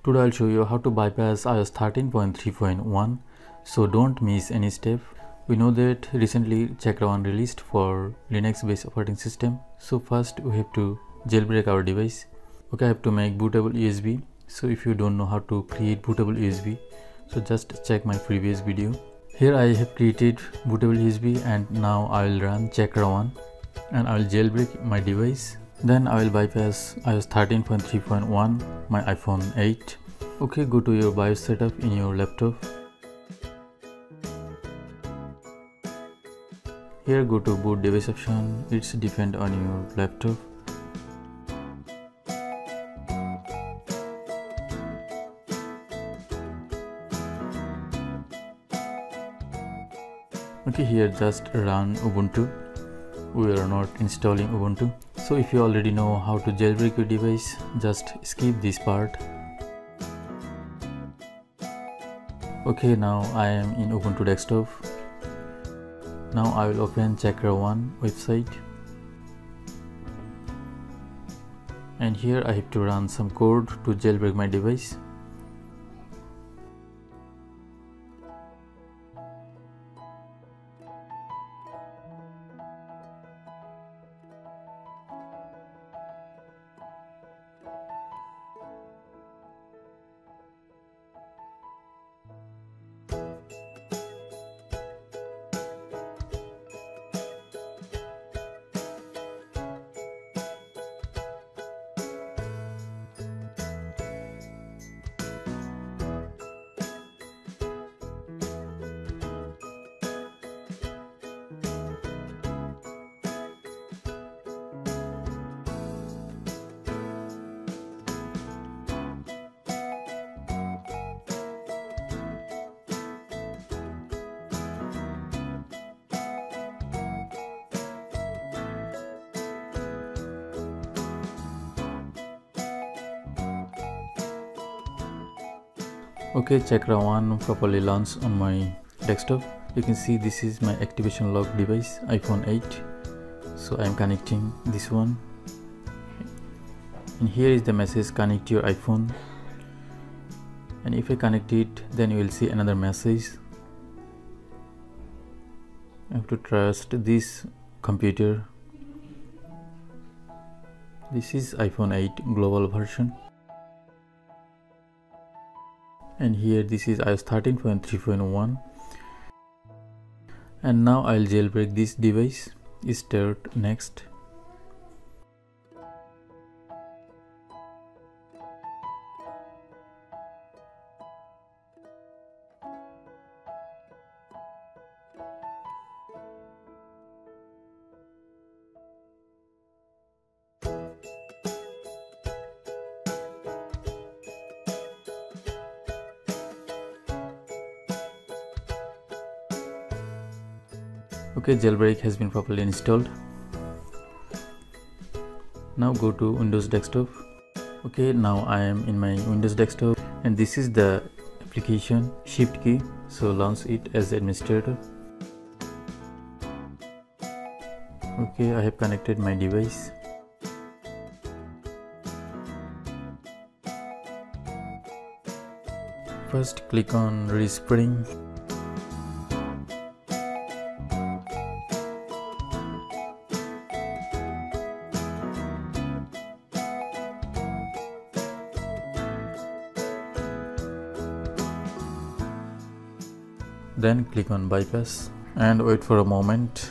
Today I'll show you how to bypass iOS 13.3.1, so don't miss any step. We know that recently jailbreak released for Linux based operating system. So first we have to jailbreak our device. Okay, I have to make bootable USB. So if you don't know how to create bootable USB, so just check my previous video. Here I have created bootable USB and now I will run jailbreak and I will jailbreak my device. Then I will bypass iOS 13.3.1, my iPhone 8. Okay, go to your BIOS setup in your laptop. Here go to boot device option, it's depend on your laptop. Okay, here just run Ubuntu. We are not installing Ubuntu. So if you already know how to jailbreak your device, just skip this part. Okay, now I am in Ubuntu desktop. Now I will open jailbreak website. And here I have to run some code to jailbreak my device. Okay, jailbreak properly launched on my desktop. You can see this is my activation lock device, iPhone 8. So I am connecting this one. And here is the message, connect your iPhone. And if I connect it, then you will see another message. I have to trust this computer. This is iPhone 8 global version. And here this is iOS 13.3.1. And now I'll jailbreak this device. Start next. Okay, jailbreak has been properly installed. Now go to Windows desktop. Okay, now I am in my Windows desktop and this is the application, shift key, so launch it as administrator. Okay, I have connected my device. First click on respring. Then click on bypass and wait for a moment.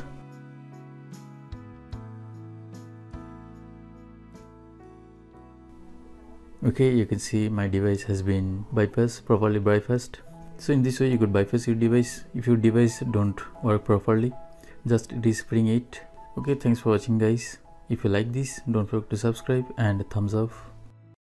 Okay, you can see my device has been properly bypassed. So in this way you could bypass your device. If your device don't work properly, just respring it. Okay, thanks for watching guys. If you like this, don't forget to subscribe and thumbs up.